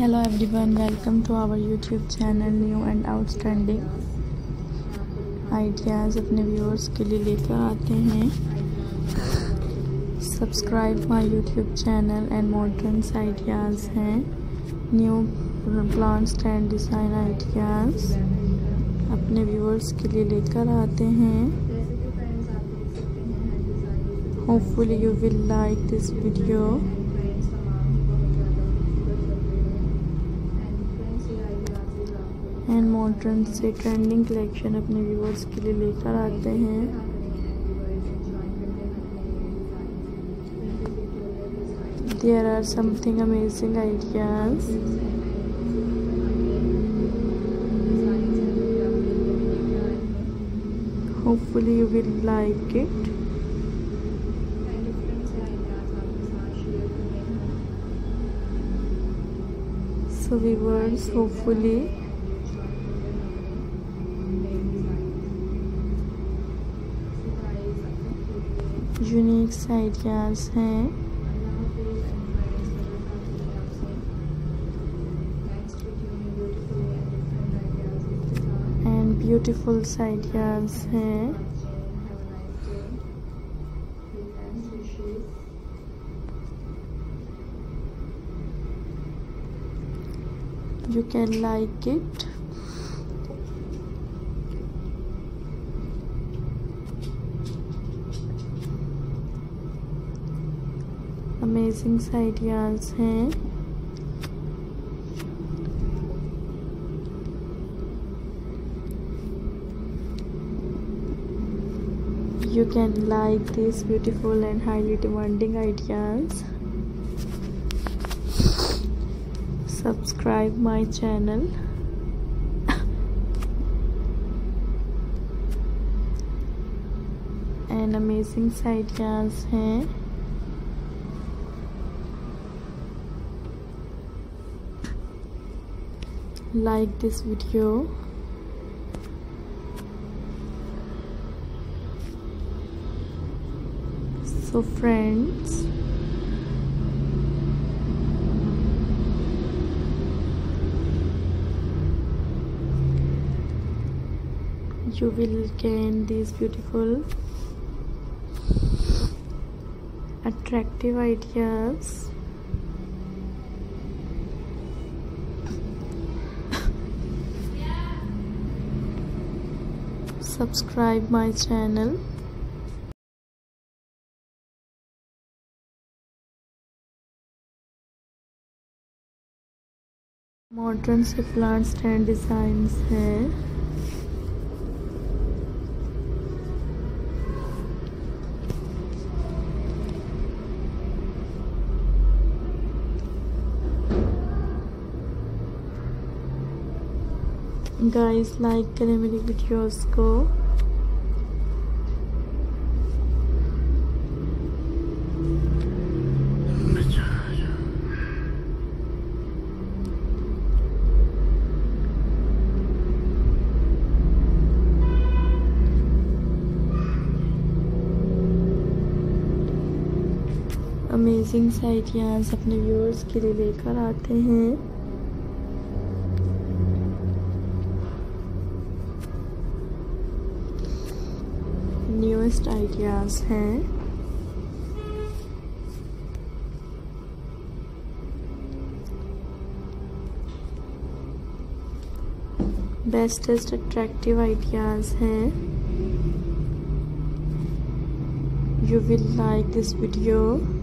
Hello everyone, welcome to our YouTube channel new and outstanding ideas अपने viewers के लिए लेकर आते हैं। Subscribe my YouTube channel and moderns ideas हैं new plant stand design ideas अपने व्यूअर्स के लिए लेकर आते हैं। Hopefully you will like this video. And modern से ट्रेंडिंग कलेक्शन अपने व्यूअर्स के लिए लेकर आते हैं। There are something amazing ideas. Hopefully you will like it. So viewers, hopefully unique ideas हैं। एंड ब्यूटीफुल आइडियाज़ हैं। You can like it. Amazing ideas हैं। You can like these beautiful and highly demanding ideas. Subscribe my channel. And amazing ideas हैं। Like this video. So friends, you will gain these beautiful attractive ideas. Subscribe my channel. Modern से plant stand designs हैं। Guys like करें मेरी videos को। Amazing ideas अपने viewers के लिए लेकर आते हैं। न्यूएस्ट आइडियाज़ हैं। बेस्टेस्ट अट्रैक्टिव आइडियाज़ हैं। You will like this video.